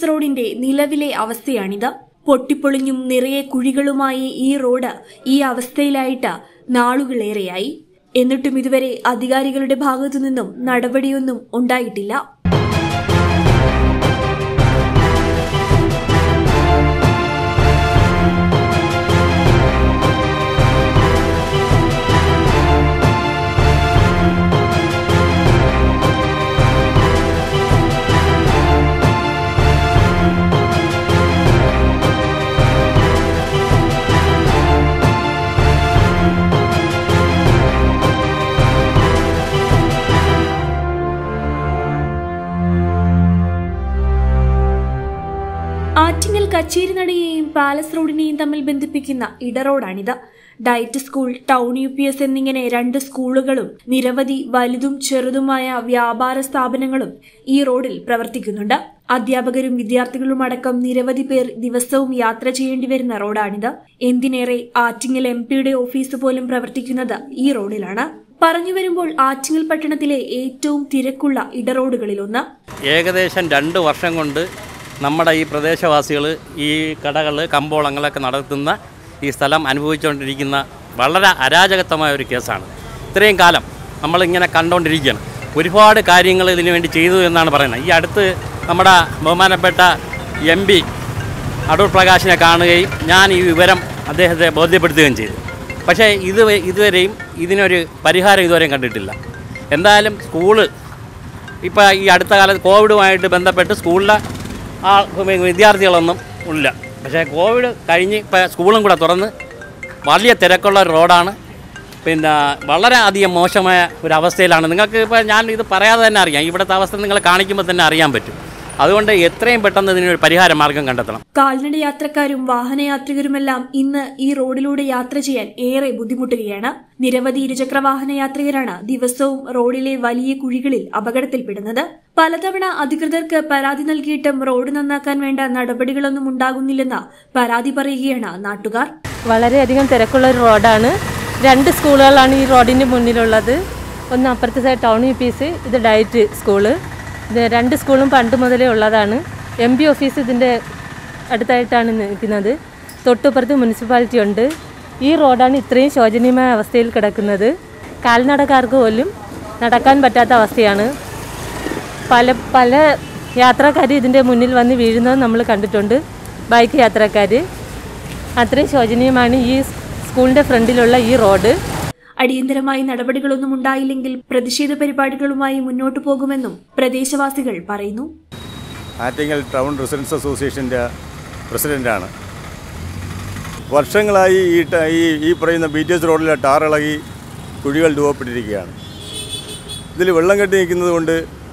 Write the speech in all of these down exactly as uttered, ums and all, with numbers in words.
റോഡിന്റെ നിലവിലെ അവസ്ഥയാണിത്. പൊട്ടിപ്പൊളിഞ്ഞും നിറയെ കുഴികളുമായി ഈ റോഡ് ഈ അവസ്ഥയിലായിട്ട് നാളുകളേറെയായി. എന്നിട്ടും ഇതുവരെ അധികാരികളുടെ ഭാഗത്തുനിന്നും നടപടിയൊന്നും ഉണ്ടായിട്ടില്ല. ആറ്റിങ്ങൽ കച്ചേരിനടയെയും പാലസ് റോഡിനെയും തമ്മിൽ ബന്ധിപ്പിക്കുന്ന ഇടറോഡാണിത്. Diet school, town U P S എന്നിങ്ങനെ രണ്ട് സ്കൂളുകളും നിരവധി വലുതും ചെറുതുമായ വ്യാപാര സ്ഥാപനങ്ങളും ഈ റോഡിൽ പ്രവർത്തിക്കുന്നുണ്ട്. അധ്യാപകരും വിദ്യാർത്ഥികളും അടക്കം നിരവധി പേർ ദിവസവും യാത്ര ചെയ്യേണ്ടി വരുന്ന റോഡാണിത്. എന്തിനേറെ ആറ്റിങ്ങൽ എം പിയുടെ ഓഫീസ് പോലും പ്രവർത്തിക്കുന്നത് ഈ റോഡിലാണ്. പറഞ്ഞു വരുമ്പോൾ ആറ്റിങ്ങൽ പട്ടണത്തിലെ ഏറ്റവും തിരക്കുള്ള ഇടറോഡുകളിലൊന്ന്. ഏകദേശം രണ്ട് വർഷം കൊണ്ട് നമ്മുടെ ഈ പ്രദേശവാസികൾ ഈ കടകൾ, കമ്പോളങ്ങളൊക്കെ നടത്തുന്ന ഈ സ്ഥലം അനുഭവിച്ചുകൊണ്ടിരിക്കുന്ന വളരെ അരാജകത്വമായ ഒരു കേസാണ്. ഇത്രയും കാലം നമ്മളിങ്ങനെ കണ്ടുകൊണ്ടിരിക്കുകയാണ്. ഒരുപാട് കാര്യങ്ങൾ ഇതിനു വേണ്ടി ചെയ്തു എന്നാണ് പറയുന്നത്. ഈ അടുത്ത് നമ്മുടെ ബഹുമാനപ്പെട്ട എം പി അടൂർ പ്രകാശിനെ കാണുകയും ഞാൻ ഈ വിവരം അദ്ദേഹത്തെ ബോധ്യപ്പെടുത്തുകയും ചെയ്തു. പക്ഷേ ഇത് ഇതുവരെയും ഇതിനൊരു പരിഹാരം ഇതുവരെയും കണ്ടിട്ടില്ല. എന്തായാലും സ്കൂള് ഇപ്പോൾ ഈ അടുത്ത കാലത്ത് കോവിഡുമായിട്ട് ബന്ധപ്പെട്ട് സ്കൂളിലെ ആ വിദ്യാർത്ഥികളൊന്നും ഇല്ല. പക്ഷേ കോവിഡ് കഴിഞ്ഞ് ഇപ്പോൾ സ്കൂളും കൂടെ തുറന്ന് വലിയ തിരക്കുള്ള ഒരു റോഡാണ്. പിന്നെ വളരെ അധികം മോശമായ ഒരു അവസ്ഥയിലാണ്. നിങ്ങൾക്ക് ഇപ്പോൾ ഞാൻ ഇത് പറയാതെ തന്നെ അറിയാം. ഇവിടുത്തെ അവസ്ഥ നിങ്ങൾ കാണിക്കുമ്പോൾ തന്നെ അറിയാൻ പറ്റും. അതുകൊണ്ട് എത്രയും പെട്ടെന്ന് ഇതിനൊരു പരിഹാര മാർഗം കണ്ടെത്തണം. കാൽനട യാത്രക്കാരും വാഹനയാത്രികരുമെല്ലാം ഇന്ന് ഈ റോഡിലൂടെ യാത്ര ചെയ്യാൻ ഏറെ ബുദ്ധിമുട്ടുകയാണ്. നിരവധി ഇരുചക്ര വാഹന യാത്രികരാണ് ദിവസവും റോഡിലെ വലിയ കുഴികളിൽ അപകടത്തിൽപ്പെടുന്നത്. പലതവണ അധികൃതർക്ക് പരാതി നൽകിയിട്ടും റോഡ് നന്നാക്കാൻ വേണ്ട നടപടികളൊന്നും ഉണ്ടാകുന്നില്ലെന്ന് പരാതി പറയുകയാണ് നാട്ടുകാർ. വളരെയധികം തിരക്കുള്ള ഒരു റോഡാണ്. രണ്ട് സ്കൂളുകളാണ് ഈ റോഡിന് മുന്നിലുള്ളത്. ഒന്ന് അപ്പുറത്തെ side town U P S, ഇത് ഡയറ്റ് സ്കൂള്. ഇത് രണ്ട് സ്കൂളും പണ്ട് മുതലേ ഉള്ളതാണ്. എം പി ഓഫീസ് ഇതിൻ്റെ അടുത്തായിട്ടാണ് നിൽക്കുന്നത്. തൊട്ടുപുറത്ത് മുനിസിപ്പാലിറ്റി ഉണ്ട്. ഈ റോഡാണ് ഇത്രയും ശോചനീയമായ അവസ്ഥയിൽ കിടക്കുന്നത്. കാൽനടക്കാർക്ക് പോലും നടക്കാൻ പറ്റാത്ത അവസ്ഥയാണ്. പല പല യാത്രക്കാർ ഇതിൻ്റെ മുന്നിൽ വന്ന് വീഴുന്നത് നമ്മൾ കണ്ടിട്ടുണ്ട്. ബൈക്ക് യാത്രക്കാർ. അത്രയും ശോചനീയമാണ് ഈ സ്കൂളിൻ്റെ ഫ്രണ്ടിലുള്ള ഈ റോഡ്. അടിയന്തരമായി നടപടികളൊന്നും ഉണ്ടായില്ലെങ്കിൽ പ്രതിഷേധ പരിപാടികളുമായി മുന്നോട്ടു പോകുമെന്നും പ്രദേശവാസികൾ പറയുന്നു. ആറ്റിങ്ങൽ ടൗൺ റെസിഡൻസ് അസോസിയേഷൻ്റെ പ്രസിഡന്റാണ്. വർഷങ്ങളായി ഈ ഈ ഈ പറയുന്ന ബി ടി എസ് റോഡിലെ ടാറിളകി കുഴികൾ രൂപപ്പെട്ടിരിക്കുകയാണ്. ഇതിൽ വെള്ളം കെട്ടി നിൽക്കുന്നത് കൊണ്ട്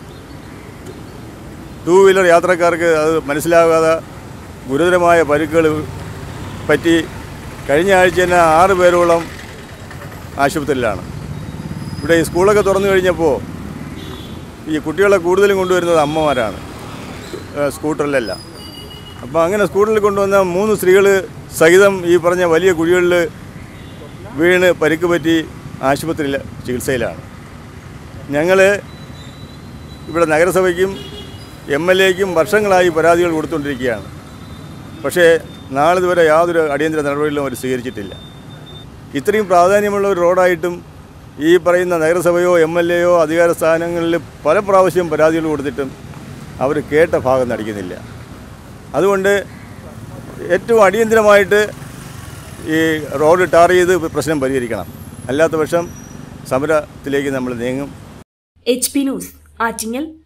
ടൂ വീലർ യാത്രക്കാർക്ക് അത് മനസ്സിലാകാതെ ഗുരുതരമായ പരിക്കുകൾ പറ്റി കഴിഞ്ഞ ആഴ്ച തന്നെ ആറ് പേരോളം ആശുപത്രിയിലാണ്. ഇവിടെ ഈ സ്കൂളൊക്കെ തുറന്നു കഴിഞ്ഞപ്പോൾ ഈ കുട്ടികളെ കൂടുതലും കൊണ്ടുവരുന്നത് അമ്മമാരാണ്, സ്കൂട്ടറിലല്ല. അപ്പോൾ അങ്ങനെ സ്കൂട്ടറിൽ കൊണ്ടുവന്ന മൂന്ന് സ്ത്രീകൾ സഹിതം ഈ പറഞ്ഞ വലിയ കുഴികളിൽ വീണ് പരിക്ക് പറ്റി ആശുപത്രിയിൽ ചികിത്സയിലാണ്. ഞങ്ങൾ ഇവിടെ നഗരസഭയ്ക്കും എം എൽ എക്കും വർഷങ്ങളായി പരാതികൾ കൊടുത്തുകൊണ്ടിരിക്കുകയാണ്. പക്ഷേ നാളിതുവരെ യാതൊരു അടിയന്തര നടപടികളും അവർ സ്വീകരിച്ചിട്ടില്ല. ഇത്രയും പ്രാധാന്യമുള്ള ഒരു റോഡായിട്ടും ഈ പറയുന്ന നഗരസഭയോ എം എൽ എയോ അധികാര സ്ഥാനങ്ങളിൽ പല പ്രാവശ്യം പരാതികൾ കൊടുത്തിട്ടും അവർ കേട്ട ഭാഗം നടിക്കുന്നില്ല. അതുകൊണ്ട് ഏറ്റവും അടിയന്തരമായിട്ട് ഈ റോഡ് ടാർ ചെയ്ത് പ്രശ്നം പരിഹരിക്കണം. അല്ലാത്ത പക്ഷം സമരത്തിലേക്ക് നമ്മൾ നീങ്ങും. H P news, Attingal.